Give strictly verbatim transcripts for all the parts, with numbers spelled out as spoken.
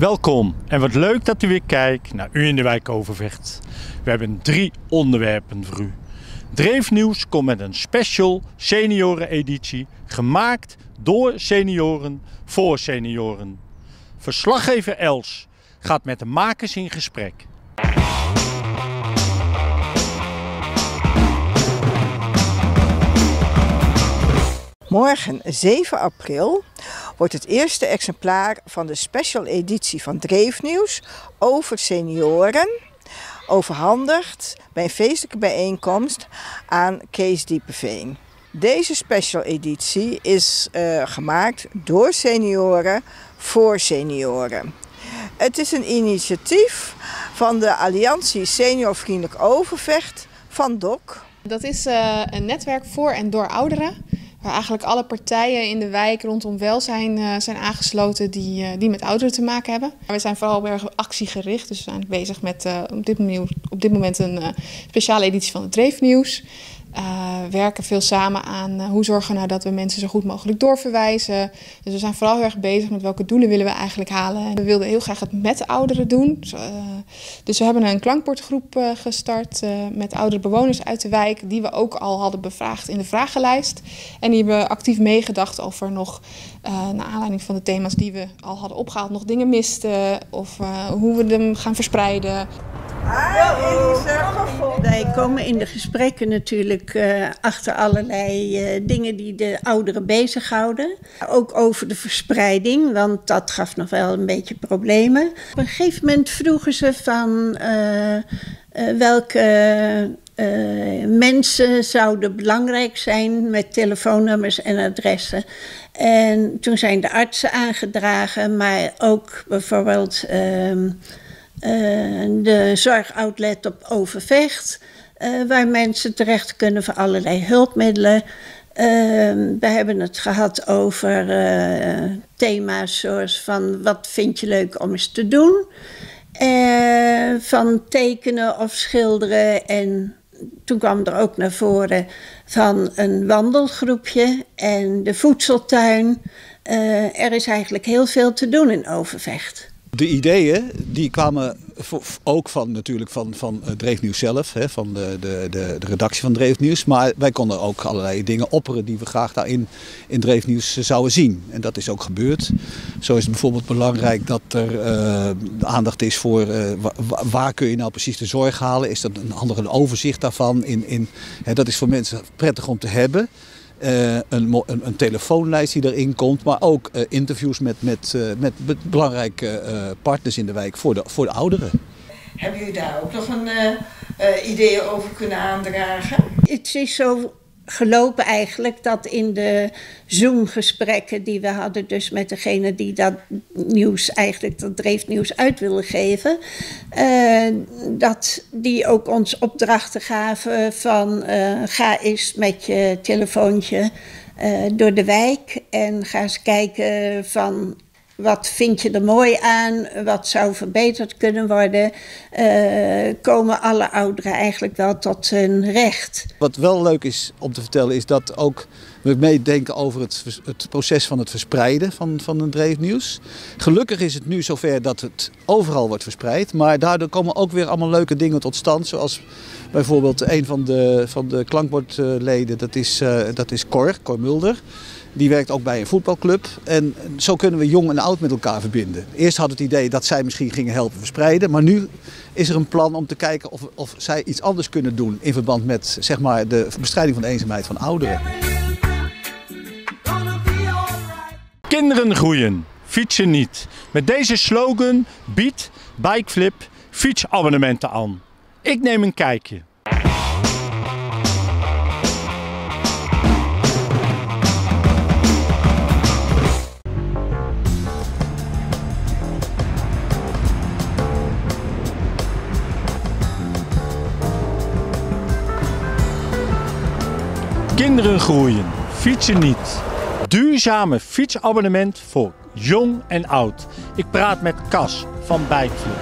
Welkom en wat leuk dat u weer kijkt naar U in de Wijk Overvecht. We hebben drie onderwerpen voor u. Dreefnieuws komt met een special senioreneditie gemaakt door senioren voor senioren. Verslaggever Els gaat met de makers in gesprek. Morgen, zeven april, wordt het eerste exemplaar van de special editie van Dreefnieuws over senioren overhandigd bij een feestelijke bijeenkomst aan Kees Diepeveen. Deze special editie is uh, gemaakt door senioren voor senioren. Het is een initiatief van de Alliantie Seniorvriendelijk Overvecht van D O C. Dat is uh, een netwerk voor en door ouderen. Waar eigenlijk alle partijen in de wijk rondom welzijn uh, zijn aangesloten die, uh, die met ouderen te maken hebben. We zijn vooral heel erg actiegericht, dus we zijn bezig met uh, op, dit moment, op dit moment een uh, speciale editie van het Dreefnieuws. Uh, we werken veel samen aan uh, hoe zorgen we nou dat we mensen zo goed mogelijk doorverwijzen. Dus we zijn vooral heel erg bezig met welke doelen willen we eigenlijk halen. En we wilden heel graag het met de ouderen doen. Dus, uh, dus we hebben een klankbordgroep uh, gestart uh, met oudere bewoners uit de wijk. Die we ook al hadden bevraagd in de vragenlijst. En die hebben actief meegedacht over nog, uh, naar aanleiding van de thema's die we al hadden opgehaald, nog dingen misten. Of uh, hoe we hem gaan verspreiden. Wij komen in de gesprekken natuurlijk uh, achter allerlei uh, dingen die de ouderen bezighouden. Ook over de verspreiding, want dat gaf nog wel een beetje problemen. Op een gegeven moment vroegen ze van uh, uh, welke uh, mensen zouden belangrijk zijn met telefoonnummers en adressen. En toen zijn de artsen aangedragen, maar ook bijvoorbeeld Uh, Uh, de zorgoutlet op Overvecht, uh, waar mensen terecht kunnen voor allerlei hulpmiddelen. Uh, we hebben het gehad over uh, thema's zoals van wat vind je leuk om eens te doen. Uh, van tekenen of schilderen. En toen kwam er ook naar voren van een wandelgroepje en de voedseltuin. Uh, er is eigenlijk heel veel te doen in Overvecht. De ideeën die kwamen ook van, natuurlijk van, van Dreefnieuws zelf, hè, van de, de, de, de redactie van Dreefnieuws. Maar wij konden ook allerlei dingen opperen die we graag daarin in Dreefnieuws zouden zien. En dat is ook gebeurd. Zo is het bijvoorbeeld belangrijk dat er uh, aandacht is voor uh, waar, waar kun je nou precies de zorg halen. Is dat een handig een overzicht daarvan? In, in, hè, dat is voor mensen prettig om te hebben. Uh, een, een, een telefoonlijst die erin komt, maar ook uh, interviews met, met, uh, met belangrijke uh, partners in de wijk voor de, voor de ouderen. Hebben jullie daar ook nog een uh, uh, idee over kunnen aandragen? Het is zo gelopen eigenlijk dat in de Zoom-gesprekken die we hadden, dus met degene die dat nieuws, eigenlijk dat Dreefnieuws uit willen geven, uh, dat die ook ons opdrachten gaven van uh, ga eens met je telefoontje uh, door de wijk en ga eens kijken van wat vind je er mooi aan, wat zou verbeterd kunnen worden, uh, komen alle ouderen eigenlijk wel tot hun recht. Wat wel leuk is om te vertellen is dat ook we meedenken over het, het proces van het verspreiden van, van een Dreefnieuws. Gelukkig is het nu zover dat het overal wordt verspreid, maar daardoor komen ook weer allemaal leuke dingen tot stand, zoals bijvoorbeeld een van de, van de klankbordleden, dat is, uh, dat is Cor, Cor Mulder. Die werkt ook bij een voetbalclub en zo kunnen we jong en oud met elkaar verbinden. Eerst had het idee dat zij misschien gingen helpen verspreiden, maar nu is er een plan om te kijken of, of zij iets anders kunnen doen in verband met zeg maar, de bestrijding van de eenzaamheid van ouderen. Kinderen groeien, fietsen niet. Met deze slogan biedt Bikeflip fietsabonnementen aan. Ik neem een kijkje. Kinderen groeien, fietsen niet. Duurzame fietsabonnement voor jong en oud. Ik praat met Cas van Bikeflip.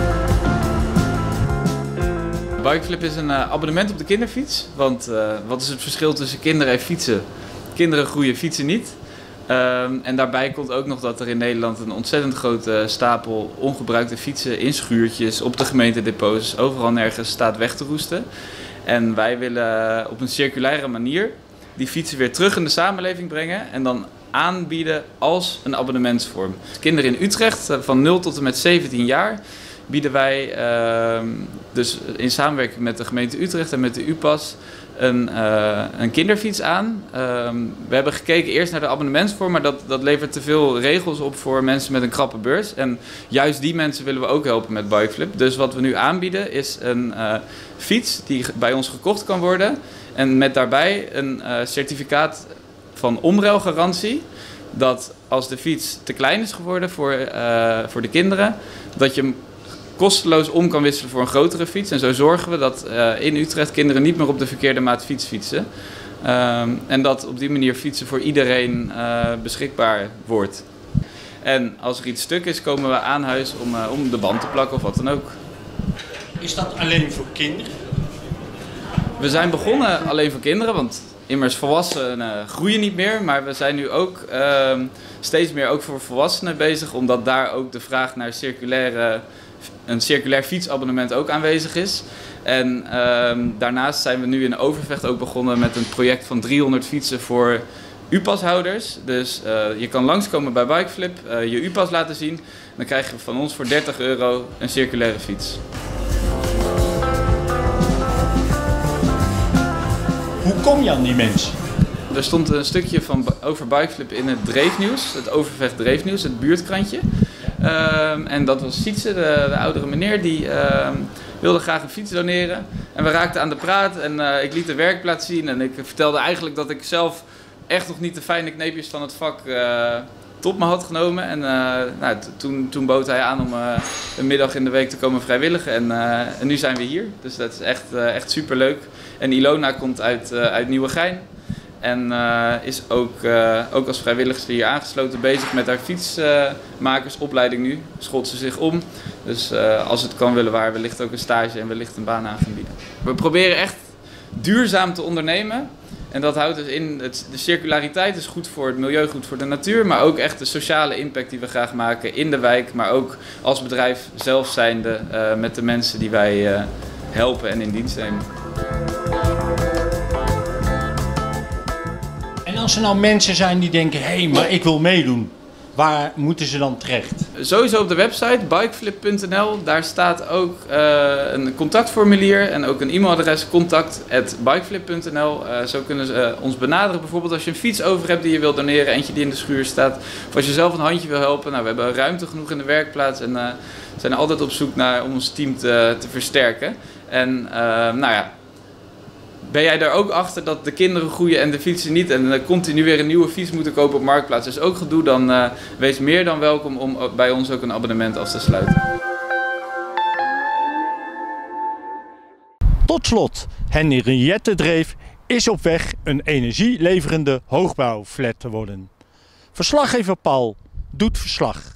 Bikeflip is een uh, abonnement op de kinderfiets. Want uh, wat is het verschil tussen kinderen en fietsen? Kinderen groeien, fietsen niet. Um, en daarbij komt ook nog dat er in Nederland een ontzettend grote stapel ongebruikte fietsen in schuurtjes, op de gemeentedepots, overal nergens staat weg te roesten. En wij willen op een circulaire manier die fietsen weer terug in de samenleving brengen en dan aanbieden als een abonnementsvorm. Kinderen in Utrecht van nul tot en met zeventien jaar bieden wij uh, dus in samenwerking met de gemeente Utrecht en met de U P A S een, uh, een kinderfiets aan. Uh, we hebben gekeken eerst naar de abonnementsvorm, maar dat, dat levert te veel regels op voor mensen met een krappe beurs. En juist die mensen willen we ook helpen met Bikeflip. Dus wat we nu aanbieden is een uh, fiets die bij ons gekocht kan worden en met daarbij een uh, certificaat van omruilgarantie, dat als de fiets te klein is geworden voor, uh, voor de kinderen, dat je hem kosteloos om kan wisselen voor een grotere fiets. En zo zorgen we dat uh, in Utrecht kinderen niet meer op de verkeerde maat fiets fietsen. Um, en dat op die manier fietsen voor iedereen uh, beschikbaar wordt. En als er iets stuk is, komen we aan huis om, uh, om de band te plakken of wat dan ook. Is dat alleen voor kinderen? We zijn begonnen alleen voor kinderen, want immers volwassenen groeien niet meer. Maar we zijn nu ook uh, steeds meer ook voor volwassenen bezig, omdat daar ook de vraag naar circulaire, een circulair fietsabonnement ook aanwezig is. En uh, daarnaast zijn we nu in Overvecht ook begonnen met een project van driehonderd fietsen voor U P A S-houders. Dus uh, je kan langskomen bij Bikeflip, uh, je U P A S laten zien. Dan krijg je van ons voor dertig euro een circulaire fiets. Hoe kom je aan die mensen? Er stond een stukje van, over Bikeflip in het Dreefnieuws, het Overvecht Dreefnieuws, het buurtkrantje. Um, en dat was Sietse, de, de oudere meneer, die um, wilde graag een fiets doneren. En we raakten aan de praat en uh, ik liet de werkplaats zien en ik vertelde eigenlijk dat ik zelf echt nog niet de fijne kneepjes van het vak uh, tot me had genomen. En uh, nou, toen, toen bood hij aan om uh, een middag in de week te komen vrijwilligen en, uh, en nu zijn we hier. Dus dat is echt, uh, echt superleuk. En Ilona komt uit, uh, uit Nieuwegein. En uh, is ook, uh, ook als vrijwilligster hier aangesloten bezig met haar fietsmakersopleiding nu. Scholt ze zich om. Dus uh, als het kan willen we haar wellicht ook een stage en wellicht een baan aan gaan bieden. We proberen echt duurzaam te ondernemen. En dat houdt dus in, het, de circulariteit is goed voor het milieu, goed voor de natuur. Maar ook echt de sociale impact die we graag maken in de wijk. Maar ook als bedrijf zelf zijnde uh, met de mensen die wij uh, helpen en in dienst nemen. En als er nou mensen zijn die denken, hé, hey, maar ik wil meedoen, waar moeten ze dan terecht? Sowieso op de website bikeflip punt n l, daar staat ook uh, een contactformulier en ook een e-mailadres contact at bikeflip punt n l. Uh, zo kunnen ze uh, ons benaderen, bijvoorbeeld als je een fiets over hebt die je wilt doneren, eentje die in de schuur staat, of als je zelf een handje wil helpen. Nou, we hebben ruimte genoeg in de werkplaats en uh, zijn er altijd op zoek naar om ons team te, te versterken. En uh, nou ja, ben jij er ook achter dat de kinderen groeien en de fietsen niet en uh, continu weer een nieuwe fiets moeten kopen op Marktplaats is ook gedoe, dan uh, wees meer dan welkom om bij ons ook een abonnement af te sluiten. Tot slot, Henriette Dreef is op weg een energieleverende hoogbouwflat te worden. Verslaggever Paul doet verslag.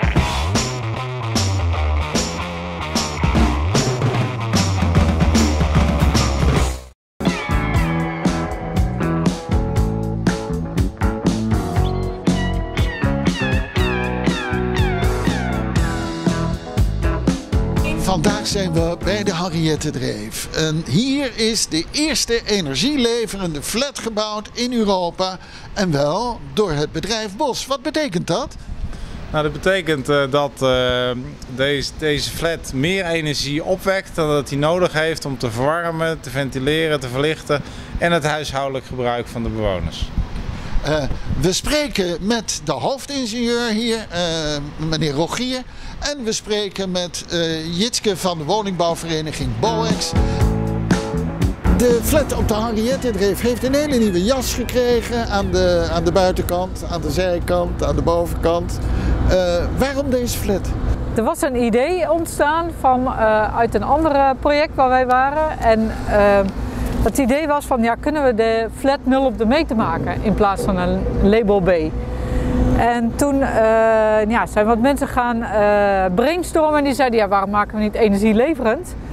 Vandaag zijn we bij de Henriette Dreef. En hier is de eerste energieleverende flat gebouwd in Europa. En wel door het bedrijf Bos. Wat betekent dat? Nou, dat betekent uh, dat uh, deze, deze flat meer energie opwekt dan dat hij nodig heeft om te verwarmen, te ventileren, te verlichten en het huishoudelijk gebruik van de bewoners. Uh, we spreken met de hoofdingenieur hier, uh, meneer Rogier. En we spreken met uh, Jitske van de woningbouwvereniging Boex. De flat op de Henriette Dreef heeft een hele nieuwe jas gekregen aan de, aan de buitenkant, aan de zijkant, aan de bovenkant. Uh, waarom deze flat? Er was een idee ontstaan van, uh, uit een ander project waar wij waren. En uh, het idee was van, ja, kunnen we de flat nul op de meter maken in plaats van een label B? En toen uh, ja, zijn wat mensen gaan uh, brainstormen en die zeiden, ja, waarom maken we niet energieleverend?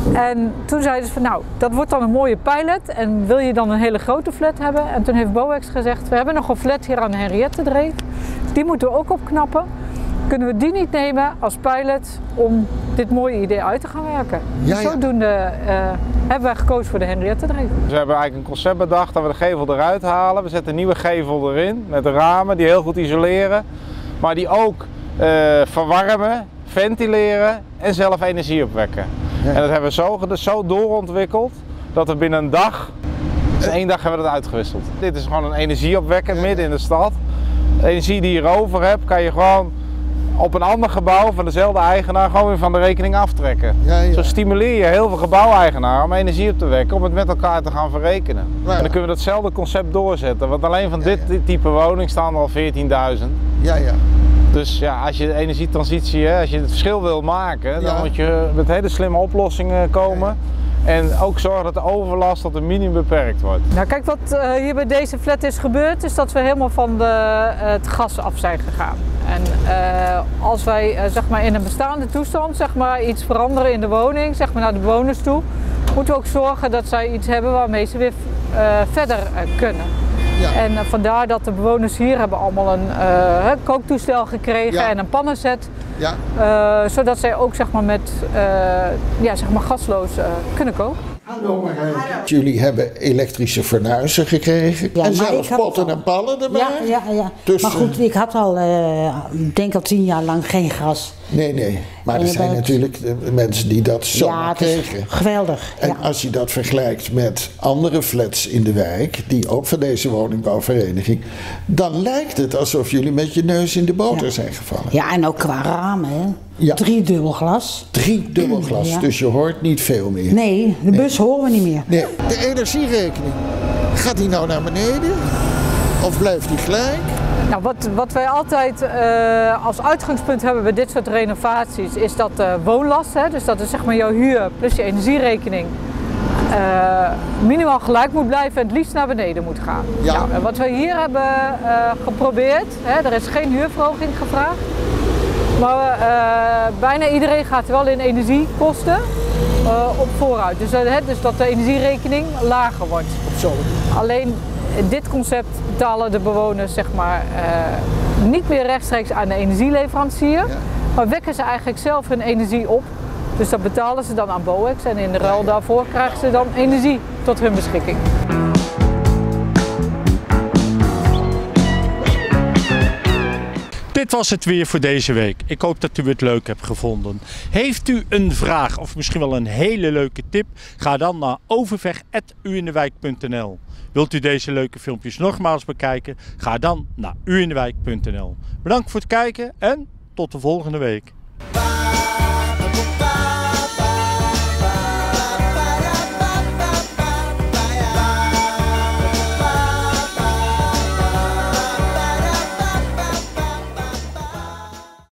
En toen zeiden ze van nou, dat wordt dan een mooie pilot en wil je dan een hele grote flat hebben? En toen heeft Bowex gezegd, we hebben nog een flat hier aan de Henriette-dreef, die moeten we ook opknappen. Kunnen we die niet nemen als pilot om dit mooie idee uit te gaan werken? Ja, ja. Zodoende uh, hebben wij gekozen voor de Henriette-dreef. We hebben eigenlijk een concept bedacht dat we de gevel eruit halen. We zetten een nieuwe gevel erin met de ramen die heel goed isoleren, maar die ook uh, verwarmen, ventileren en zelf energie opwekken. Ja. En dat hebben we zo, zo doorontwikkeld dat we binnen een dag, dus één dag hebben we dat uitgewisseld. Dit is gewoon een energieopwekker midden in de stad. De energie die je erover hebt kan je gewoon op een ander gebouw van dezelfde eigenaar gewoon weer van de rekening aftrekken. Ja, ja. Zo stimuleer je heel veel gebouweigenaren om energie op te wekken, om het met elkaar te gaan verrekenen. Ja. En dan kunnen we datzelfde concept doorzetten, want alleen van ja, dit ja. type woning staan er al veertienduizend. Ja, ja. Dus ja, als je de energietransitie, als je het verschil wil maken, ja. dan moet je met hele slimme oplossingen komen. Ja. En ook zorgen dat de overlast tot een minimum beperkt wordt. Nou kijk, wat uh, hier bij deze flat is gebeurd, is dat we helemaal van de, uh, het gas af zijn gegaan. En uh, als wij uh, zeg maar in een bestaande toestand zeg maar, iets veranderen in de woning, zeg maar naar de bewoners toe, moeten we ook zorgen dat zij iets hebben waarmee ze weer uh, verder uh, kunnen. Ja. En uh, vandaar dat de bewoners hier hebben allemaal een uh, kooktoestel gekregen ja. en een pannenset. Ja. Uh, zodat zij ook zeg maar, met uh, ja, zeg maar gasloos uh, kunnen koken. Hallo Marijke. Jullie hebben elektrische fornuizen gekregen ja, en zelfs potten en pannen erbij. Ja, ja, ja. Dus, maar goed, ik had al, uh, denk al tien jaar lang geen gas. Nee, nee. Maar en er zijn bent... natuurlijk mensen die dat zomaar ja, kregen. Geweldig. En ja. als je dat vergelijkt met andere flats in de wijk, die ook van deze woningbouwvereniging, dan lijkt het alsof jullie met je neus in de boter ja. zijn gevallen. Ja, en ook qua ramen, hè. Ja. Drie dubbel glas. Drie dubbel glas, ja. Dus je hoort niet veel meer. Nee, de bus nee. horen we niet meer. Nee. De energierekening, gaat die nou naar beneden? Of blijft die gelijk? Nou, wat, wat wij altijd uh, als uitgangspunt hebben bij dit soort renovaties is dat uh, woonlast, hè, dus dat is zeg maar jouw huur plus je energierekening, uh, minimaal gelijk moet blijven en het liefst naar beneden moet gaan. Ja. Nou, en wat wij hier hebben uh, geprobeerd, hè, er is geen huurverhoging gevraagd, maar uh, bijna iedereen gaat wel in energiekosten uh, op vooruit. Dus, uh, dus dat de energierekening lager wordt. Zo. Alleen dit concept betalen de bewoners zeg maar, uh, niet meer rechtstreeks aan de energieleverancier, ja. maar wekken ze eigenlijk zelf hun energie op. Dus dat betalen ze dan aan Bowex en in de ruil daarvoor krijgen ze dan energie tot hun beschikking. Dit was het weer voor deze week. Ik hoop dat u het leuk hebt gevonden. Heeft u een vraag of misschien wel een hele leuke tip? Ga dan naar overweg punt u in de wijk punt n l. Wilt u deze leuke filmpjes nogmaals bekijken? Ga dan naar u in de wijk punt n l. Bedankt voor het kijken en tot de volgende week.